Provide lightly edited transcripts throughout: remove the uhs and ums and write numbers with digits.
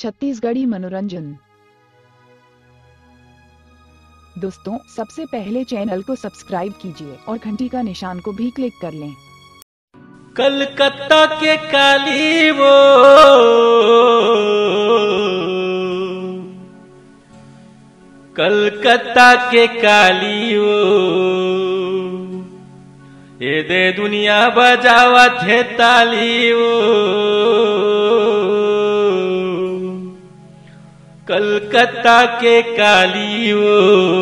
छत्तीसगढ़ी मनोरंजन। दोस्तों, सबसे पहले चैनल को सब्सक्राइब कीजिए और घंटी का निशान को भी क्लिक कर लें। कलकत्ता के काली वो कलकत्ता के काली वो ये दे दुनिया बजावा थे ताली वो कलकत्ता के काली वो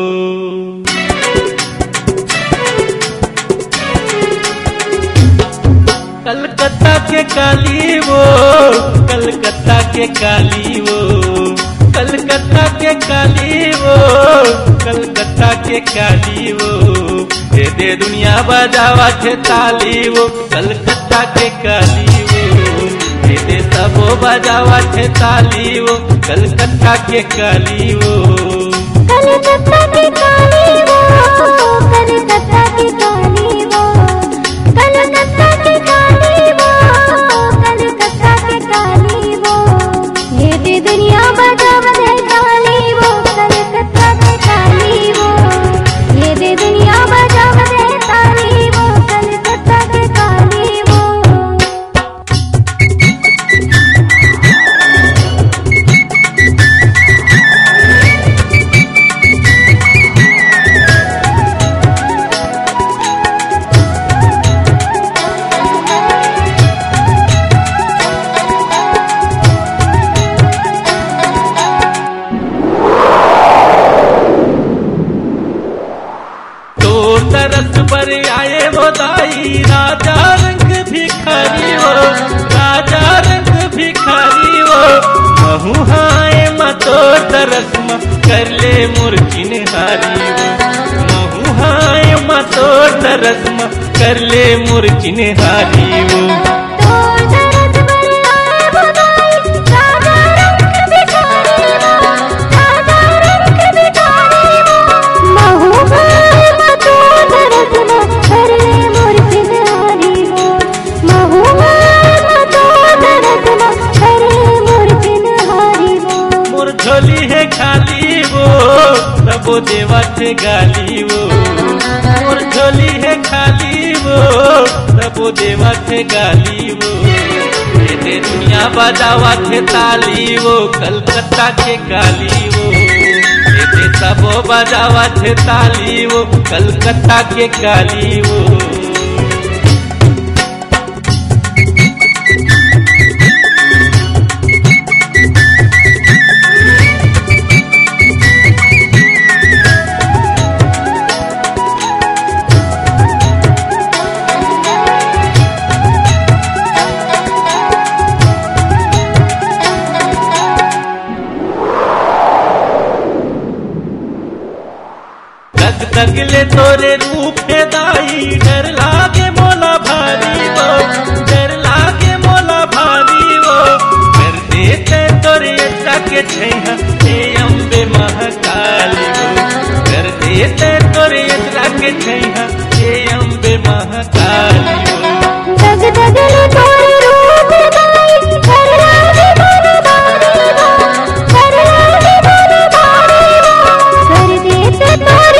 कलकत्ता के काली वो कलकत्ता के काली वो कलकत्ता के काली वो कलकत्ता के काली वो दे दुनिया बजावा थे ताली वो कलकत्ता के काली वो दे सबो बजावा थे ताली वो कलकत्ता के काली वो कलकत्ता के काली वो कलकत्ता के काली वो कलकत्ता के काली वो कलकत्ता के काली वो ये दे दुनिया बजावा थे ताली वो कलकत्ता के काली वो ये दे दुनिया बजावा थे ताली वो कलकत्ता के काली वो तरस पर आए वो दाई राजा रंग भिखारी वो राजा रंग भिखारी वो महू हाय मतो तरस म कर ले मुर्चिन हारी वो महू हाय मतो तरस म कर ले मुर्चिन हारी वो झोली है खाली वो सबो देवा थे गाली वो मोर झोली है खाली वो सबो देवा थे गाली वो ये दुनिया बजावा थे ताली वो कलकत्ता के काली वो ये सबो बजावा थे ताली वो कलकत्ता के काली वो तगले तोरे रूप है दाई डर लागे मोला भारी वो डर लागे मोला भारी वो कर देते तोरे अच्छा के छैहा हे अम्बे महाकाली वो कर देते तोरे अच्छा के छैहा हे अम्बे महाकाली वो तगले तोरे रूप है दाई डर लागे मोला भारी वो डर लागे मोला भारी वो कर देते तोरे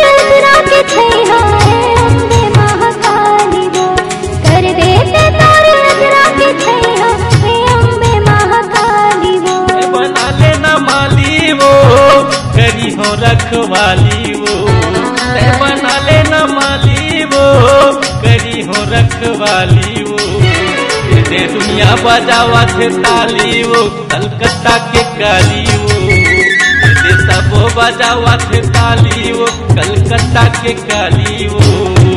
हो रखवाली वो बना लेना माली वो करी हो रखवाली वो दे दुनिया बजावा थे ताली वो कलकत्ता के काली वो दे सबो बजावा थे ताली वो कलकत्ता के काली वो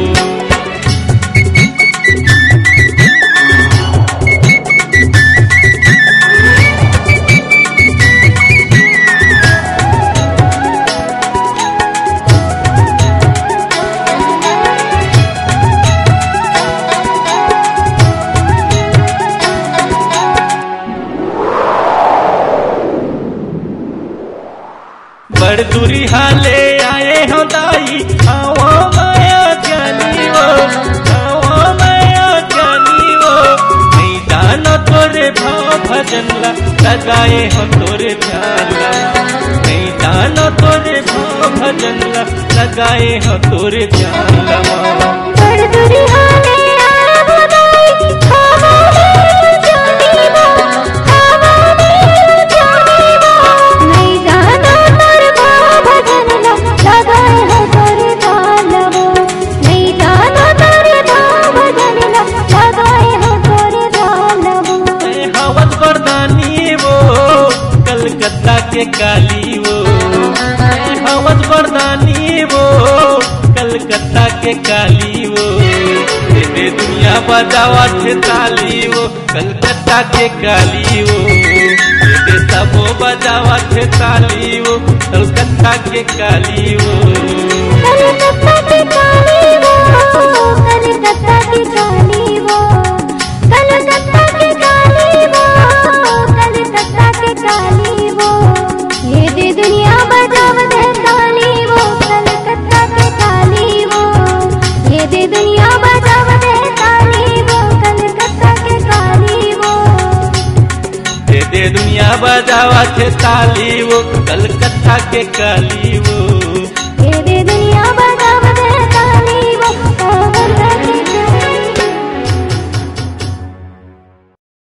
बड़ दूरी हाले आए हो दाई आवा माया ज्ञानी वो आवा माया ज्ञानी वो नहीं जानो तोरे भाव भर भजन ला लगाए हो तोरे ध्यान ला। नहीं जानो तोरे भाव भजन ला लगाए हो तोरे ध्यान ला। बड़ दुरिया ले आया बुदाई खावा मेरे जानी वो खावा मेरे जानी वो। नहीं जानो तोरे भाव भजन ला लगाए हो तोरे ध्यान ला। नहीं जानो तोरे भाव भजन ला लगाए हो तोरे ध्यान ला। हवस वरदानी वो कलकत्ता के काली वो। हवस वरदानी वो कलकत्ता के काली वो। तेरे दुनिया बजावा थे ताली वो कलकत्ता के काली वो। तेरे सबो बजावा थे ताली वो कलकत्ता के काली वो। कलकत्ता की काली वो कलकत्ता की काली वो कलकत्ता की काली वो कलकत्ता की काली वो। ये दे दुनिया बजाव दे ताली वो कलकत्ता की काली वो। ये दे दुनिया बजाव दे ताली वो कलकत्ता की काली वो। दे दुनिया बजावा थे ताली वो कलकत्ता के काली वो।